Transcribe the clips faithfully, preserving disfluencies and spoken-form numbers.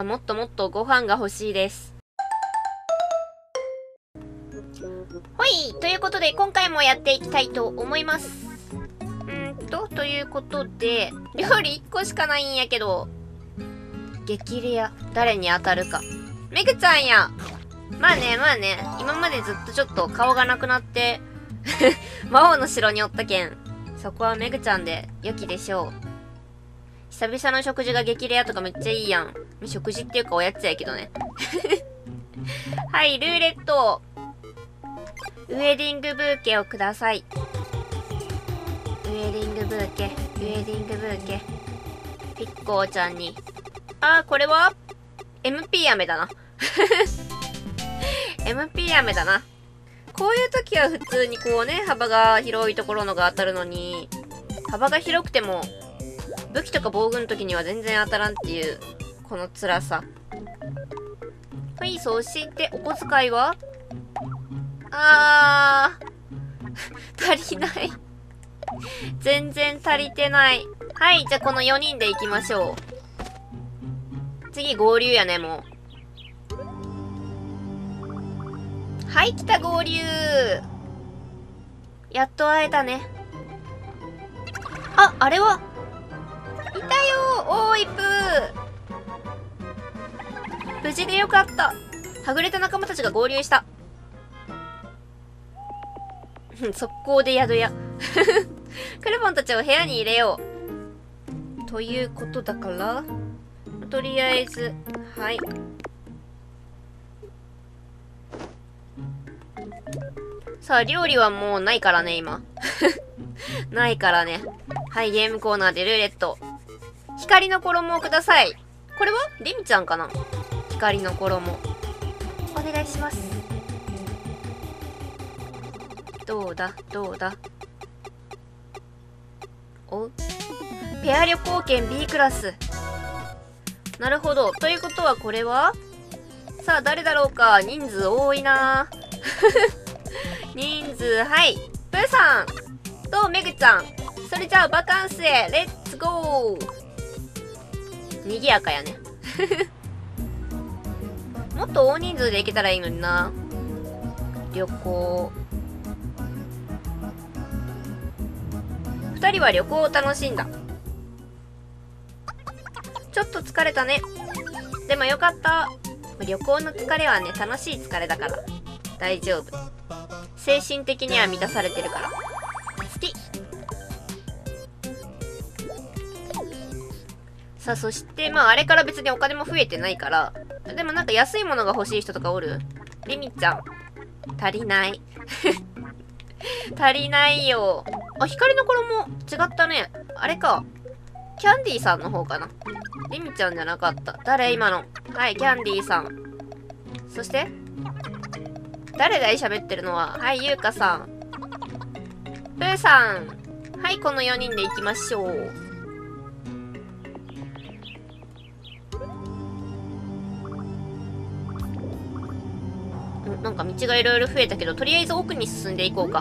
もっともっとご飯が欲しいです。ほい、ということで今回もやっていきたいと思います。んーと、ということで、料理いっこしかないんやけど、激レア、誰に当たるか。めぐちゃんや。まあね、まあね、今までずっとちょっと顔がなくなって、魔王の城におったけん、そこはめぐちゃんで良きでしょう。久々の食事が激レアとかめっちゃいいやん。食事っていうかおやつやけどね。はい、ルーレット。ウェディングブーケをください。ウェディングブーケ、ウェディングブーケ。ピッコーちゃんに。あー、これは エムピー 飴だな。エムピー 飴だな。こういう時は普通にこうね、幅が広いところのが当たるのに、幅が広くても、武器とか防具の時には全然当たらんっていう、この辛さ。はい、そして、お小遣いはあー、足りない。全然足りてない。はい、じゃあこのよにんで行きましょう。次、合流やね、もう。はい、来た、合流。やっと会えたね。あ、あれはいたよー、おーい、ぷー。無事でよかった。はぐれた仲間たちが合流した。速攻で宿屋。クルボンたちを部屋に入れよう。ということだから、とりあえず、はい。さあ、料理はもうないからね、今。ないからね。はい、ゲームコーナーでルーレット。光の衣をください。これはリミちゃんかな？光の衣。お願いします。どうだどうだおペア旅行券 ビー クラス。なるほど。ということはこれはさあ、誰だろうか。人数多いな人数、はい。プーさんとメグちゃん。それじゃあバカンスへ、レッツゴー。賑やかやね。もっと大人数で行けたらいいのにな。旅行。二人は旅行を楽しんだ。ちょっと疲れたね。でもよかった。旅行の疲れはね、楽しい疲れだから。大丈夫。精神的には満たされてるから。好き。さあ、そして、まあ、あれから別にお金も増えてないから。でもなんか安いものが欲しい人とかおる？リミちゃん。足りない。足りないよ。あ、光の衣、違ったね。あれか。キャンディーさんの方かな。リミちゃんじゃなかった。誰今の。はい、キャンディーさん。そして誰だい喋ってるのは。はい、ゆうかさん。プーさん。はい、このよにんで行きましょう。んなんか道がいろいろ増えたけど、とりあえず奥に進んでいこうか。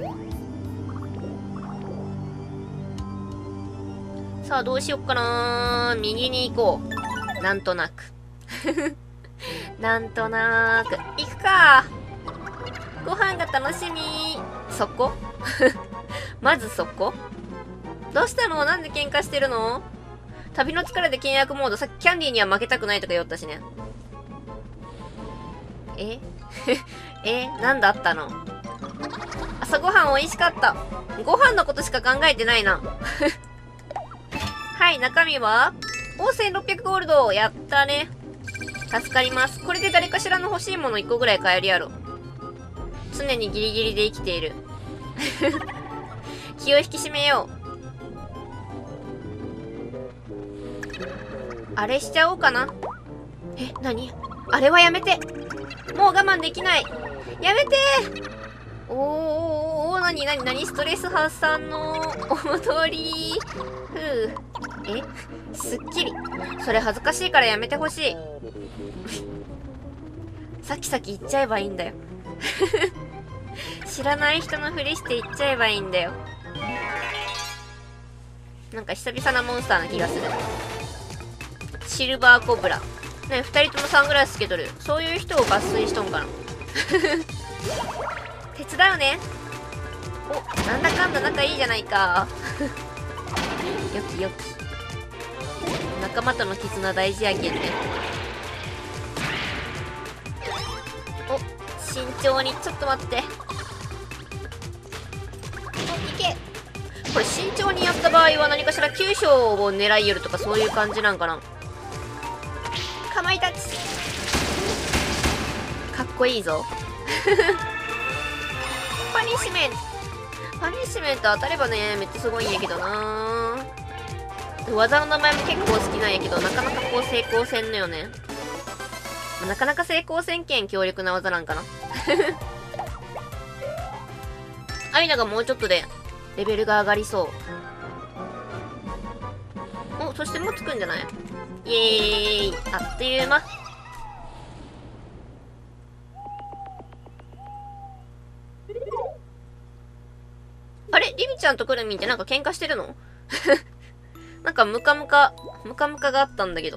さあ、どうしよっかなー。右に行こう。なんとなく。なんとなーく。行くかー。ご飯が楽しみー。そこまずそこどうしたの？なんで喧嘩してるの？旅の疲れで倹約モード。さっきキャンディーには負けたくないとか言おったしね。ええなんだったの？朝ごはん美味しかった。ご飯のことしか考えてないな。はい、中身はおー、せんろっぴゃくゴールド。やったね。助かります。これで誰かしらの欲しいものいっこぐらい買えるやろ。常にギリギリで生きている。気を引き締めよう。あれしちゃおうかな。え、何？あれはやめて。もう我慢できない。やめてー。おーおーおー、なになになにストレス発散の踊り。ふう。え？すっきり。それ恥ずかしいからやめてほしい。さっきさっき言っちゃえばいいんだよ。知らない人のふりして言っちゃえばいいんだよ。なんか久々なモンスターな気がする。シルバーコブラ。 ね、二人ともサングラスつけとる。そういう人を抜粋しとんかな。手伝うね。お、なんだかんだ仲いいじゃないか。よきよき。仲間との絆大事やけんね。お、慎重に。ちょっと待って。お、いけ。これ慎重にやった場合は何かしら急所を狙いよるとかそういう感じなんかな。かまいたち。かっこいいぞ。パニッシュメント。パニッシュメント当たればね、めっちゃすごいんやけどな。技の名前も結構好きなんやけど、なかなかこう成功せんのよね。なかなか成功せんけん強力な技なんかな。アイナがもうちょっとでレベルが上がりそう。お、そしてもうつくんじゃない？イエーイ。あっという間。あれリミちゃんとクルミンってなんか喧嘩してるの？なんかムカムカ、ムカムカがあったんだけど。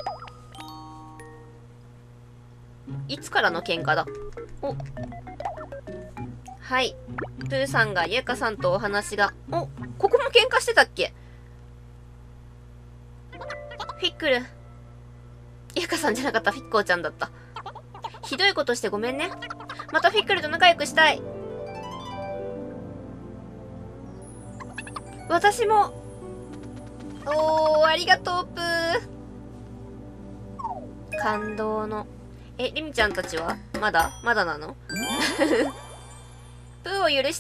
いつからの喧嘩だ？お。はい。プーさんがゆうかさんとお話が。お、ここも喧嘩してたっけ？フィックル。ゆうかさんじゃなかった、フィッコーちゃんだった。ひどいことしてごめんね。またフィックルと仲良くしたい。私も。おー、ありがとう、プー。感動の。え、リミちゃんたちはまだまだなの？プーを許した。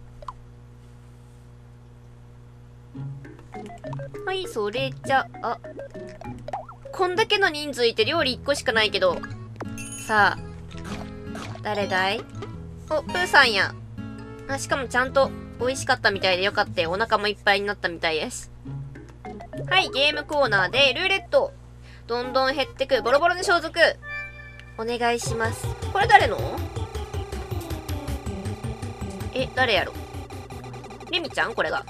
はい、それじゃあ。こんだけの人数いて料理いっこしかないけど。さあ。誰だい？お、プーさんや。あ、しかもちゃんと美味しかったみたいでよかったよ。お腹もいっぱいになったみたいです。はい、ゲームコーナーでルーレット。どんどん減ってくボロボロの装束。お願いします。これ誰の？え、誰やろ？リミちゃん？これが。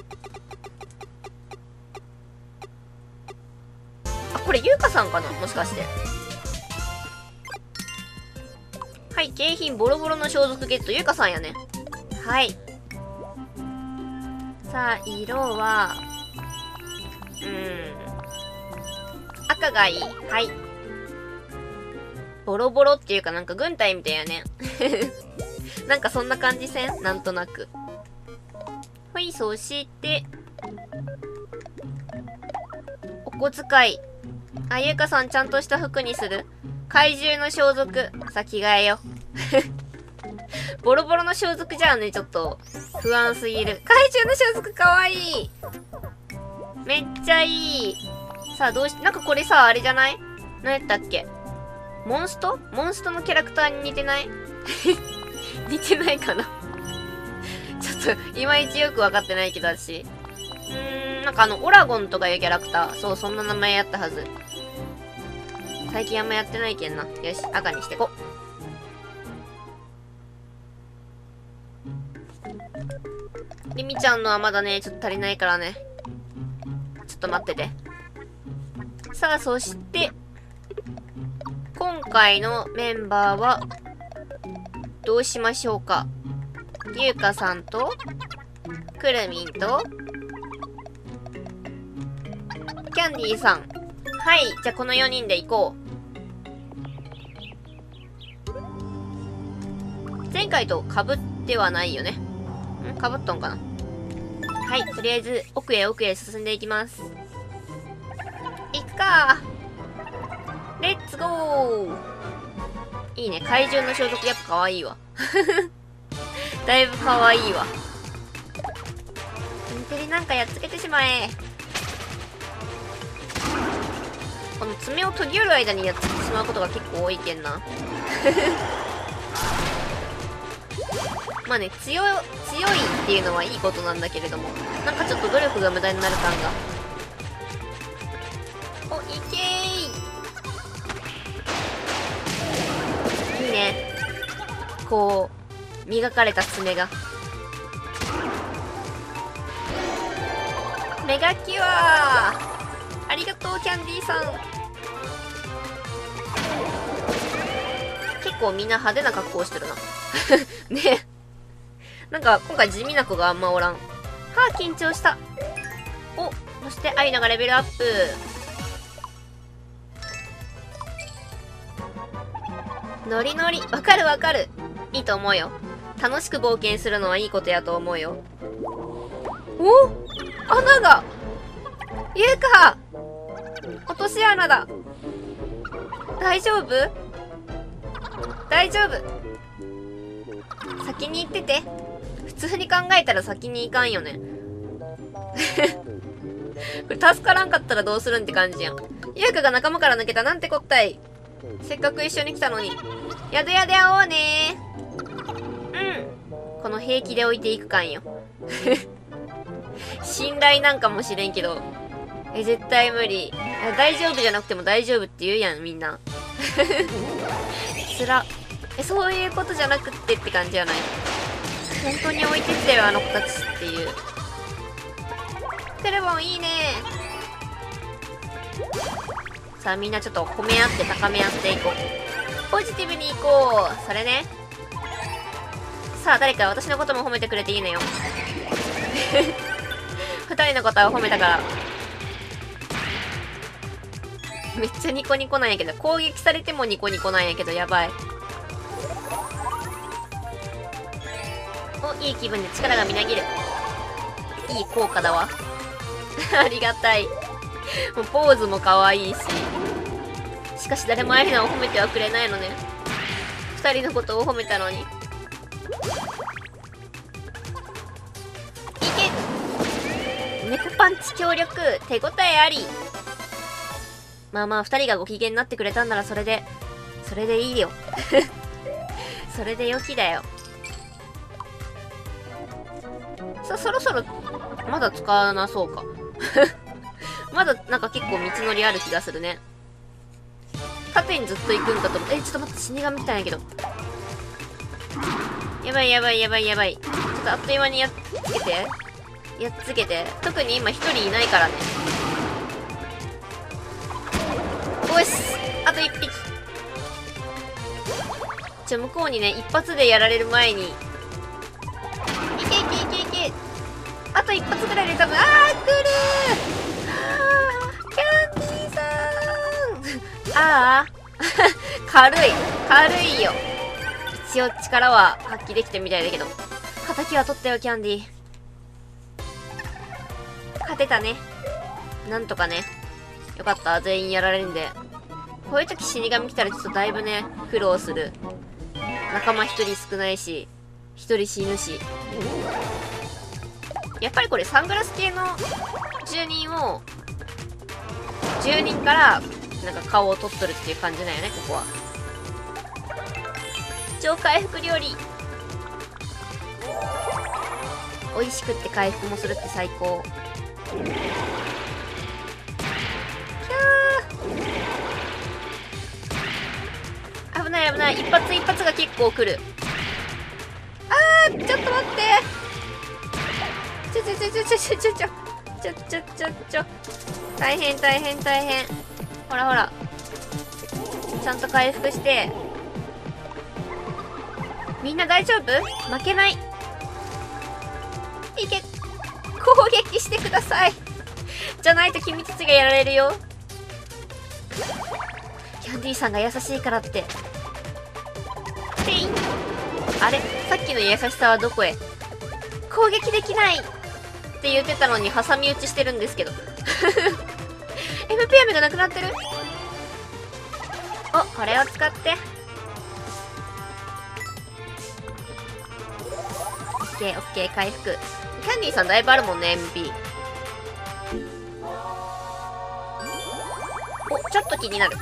あ、これゆうかさんかな？もしかして。はい、景品ボロボロの装束ゲット。ゆうかさんやね。はい。さあ、色は、うーん。赤がいい。はい。ボロボロっていうかなんか軍隊みたいやね。なんかそんな感じせん？なんとなく。ほい、そして、お小遣い。あ、ゆうかさんちゃんとした服にする？怪獣の装束。さあ、着替えよ。ボロボロの装束じゃあね、ちょっと、不安すぎる。怪獣の装束かわいい。めっちゃいい。さあ、どうし、なんかこれさ、あれじゃない？何やったっけ？モンスト？モンストのキャラクターに似てない？似てないかな。ちょっと、いまいちよくわかってないけど、私。うーん、なんかあの、オラゴンとかいうキャラクター。そう、そんな名前やったはず。最近あんまやってないけんな。よし、赤にしてこ。リミちゃんのはまだね、ちょっと足りないからね。ちょっと待ってて。さあ、そして、今回のメンバーは、どうしましょうか。ゆうかさんと、くるみんと、キャンディーさん。はい、じゃあこのよにんで行こう。前回と被ってはないよね。ん？被っとんかな？はい、とりあえず、奥へ奥へ進んでいきます。行くかー。レッツゴー。いいね、怪獣の装束やっぱ可愛いわ。だいぶ可愛いわ。インテリなんかやっつけてしまえ。この爪を研ぎ寄る間にやっつけてしまうことが結構多いけんな。まあね、強い、強いっていうのはいいことなんだけれども、なんかちょっと努力が無駄になる感が。お、いけーい。いいね。こう、磨かれた爪が。メガキュアーありがとう、キャンディーさん。 構みんな派手な格好をしてるな。ね。なんか今回地味な子があんまおらん。はあ、緊張した。お、そしてアイナがレベルアップ。ノリノリ。わかるわかる。いいと思うよ。楽しく冒険するのはいいことやと思うよ。お、穴が。ゆうか、落とし穴だ。大丈夫？大丈夫。先に行ってて。普通に考えたら先に行かんよね。これ助からんかったらどうするんって感じやん。ゆうかが仲間から抜けたなんてこったい。せっかく一緒に来たのに。やでやで会おうねー。うん。この平気で置いていく感よ。信頼なんかもしれんけど。え、絶対無理。大丈夫じゃなくても大丈夫って言うやん、みんな。つら。え、そういうことじゃなくってって感じじゃない？本当に置いてったよ、あの子たちっていう。テレボンいいね。さあ、みんなちょっと褒め合って高め合っていこう。ポジティブに行こう。それね。さあ、誰か私のことも褒めてくれていいのよ。二人のことは褒めたから。めっちゃニコニコなんやけど、攻撃されてもニコニコなんやけど、やばい。お、いい気分で力がみなぎる。いい効果だわ。ありがたい。もうポーズも可愛いし。しかし誰もアイナを褒めてはくれないのね。二人のことを褒めたのに。いけ！猫パンチ強力！手応えあり！まあまあ、二人がご機嫌になってくれたんならそれで、それでいいよ。それでよきだよ。さ、そろそろ、まだ使わなそうか。まだなんか結構道のりある気がするね。縦にずっと行くんかと思って、え、ちょっと待って、死神みたいやけど。やばいやばいやばいやばい。ちょっとあっという間にやっつけて。やっつけて。特に今一人いないからね。よし、あと一匹。じゃあ向こうにね、一発でやられる前に。いけいけいけいけ。あと一発ぐらいで多分、あー、来るー。キャンディーさん。ああ。軽い。軽いよ。一応力は発揮できてみたいだけど。敵は取ったよ、キャンディー。勝てたね。なんとかね。よかった、全員やられるんで。こういう時死神来たらちょっとだいぶね、苦労する。仲間一人少ないし、一人死ぬし。やっぱりこれサングラス系の住人を、住人からなんか顔を取っとるっていう感じなんよね、ここは。超回復料理。美味しくって回復もするって最高。危ない危ない。一発一発が結構来る。あー、ちょっと待って。ちょちょちょちょちょちょちょちょちょちょちょちょ大変大変大変。ほらほら。ちゃんと回復して。みんな大丈夫？負けない。いけ。攻撃してください。じゃないと君たちがやられるよ。キャンディーさんが優しいからって。ていん。あれ？さっきの優しさはどこへ？攻撃できないって言ってたのに挟み撃ちしてるんですけど。エムピーエム がなくなってる？お、これを使って。オッケーオッケー、回復。キャンディーさんだいぶあるもんね、エムピー。お、ちょっと気になる。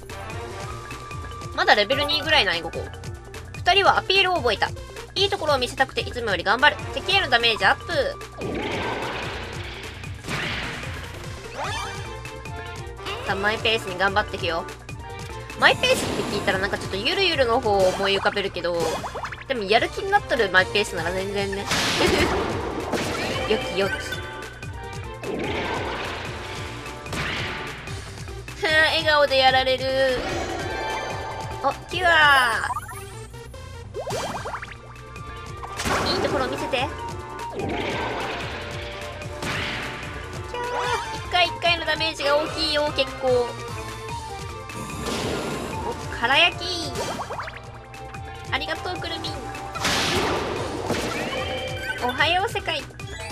まだレベルにぐらいない、ここ。二人はアピールを覚えた。いいところを見せたくていつもより頑張る。敵へのダメージアップ。さあ、マイペースに頑張っていくよ。マイペースって聞いたらなんかちょっとゆるゆるの方を思い浮かべるけど、でもやる気になっとるマイペースなら全然ね。よきよき。はぁ、笑顔でやられる。お、キュアー。 いいところ見せて。一回一回のダメージが大きいよ、結構。お、から焼き。ありがとう、くるみん。おはよう、世界。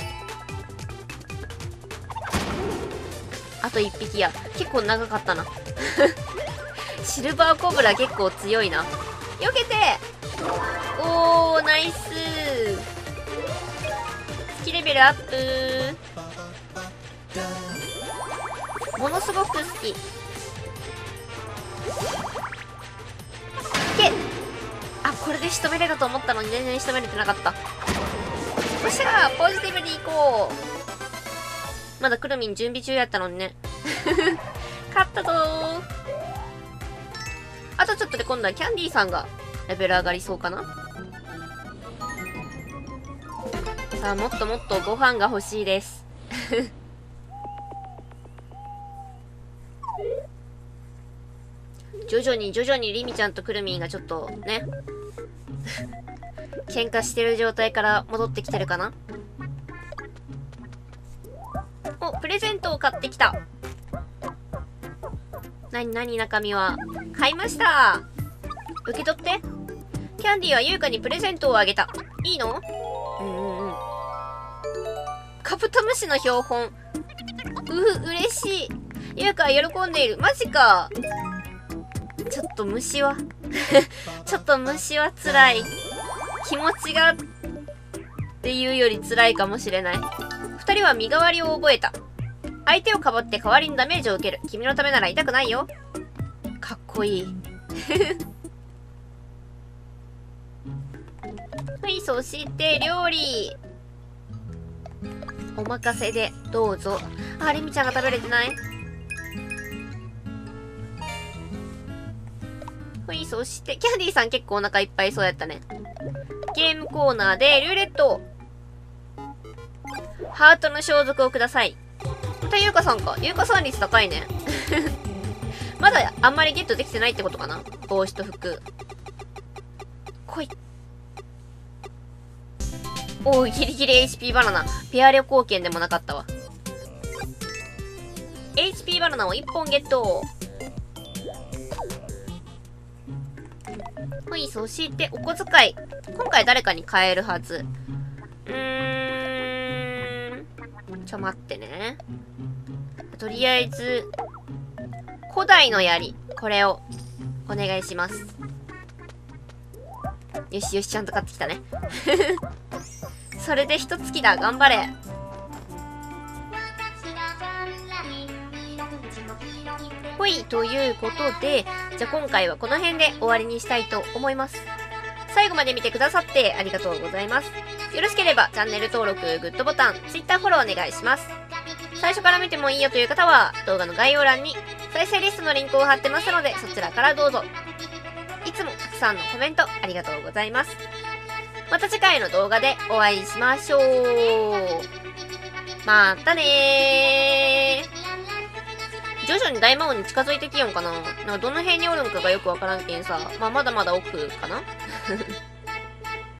あと一匹や。結構長かったな。シルバーコブラ結構強いな。避けて。おー、ナイス。スキレベルアップ。ものすごく好き。けあ、これで仕留めれたと思ったのに全然仕留めれてなかった。よっしゃー、ポジティブに行こう。まだくるみん準備中やったのにね。勝ったぞー。あとちょっとで今度はキャンディーさんがレベル上がりそうかな。さあ、もっともっとご飯が欲しいです。徐々に徐々にリミちゃんとクルミンがちょっとね喧嘩してる状態から戻ってきてるかな。お、プレゼントを買ってきた。なになに中身は。買いました。受け取って。キャンディーは優香にプレゼントをあげた。いいの？うんうんうん。カブトムシの標本。う、嬉しい。優香は喜んでいる。マジか。ちょっと虫はちょっと虫は辛い。気持ちがっていうより辛いかもしれない。二人は身代わりを覚えた。相手をかばって代わりにダメージを受ける。君のためなら痛くないよ。かっこいい。はい、そして料理。お任せでどうぞ。あ、リミちゃんが食べれてない。はい、そして、キャンディーさん結構お腹いっぱいそうやったね。ゲームコーナーでルーレット。ハートの装束をください。また優香さんか。優香さん率高いね。まだあんまりゲットできてないってことかな。帽子と服。来い。おー、ギリギリ エイチピー バナナ。ペア旅行券でもなかったわ。エイチピー バナナをいっぽんゲット。はい、そしてお小遣い。今回誰かに買えるはず。うーん。ちょ、待ってね。とりあえず、古代の槍。これを、お願いします。よしよし、ちゃんと買ってきたね。それで一月だ。頑張れ。ほい、ということで、じゃあ今回はこの辺で終わりにしたいと思います。最後まで見てくださってありがとうございます。よろしければチャンネル登録、グッドボタン、Twitter フォローお願いします。最初から見てもいいよという方は、動画の概要欄に再生リストのリンクを貼ってますので、そちらからどうぞ。いつもたくさんのコメントありがとうございます。また次回の動画でお会いしましょう。またねー。徐々に大魔王に近づいてきよんかな。なんかどの辺におるんかがよくわからんけんさ。まあまだまだ奥かな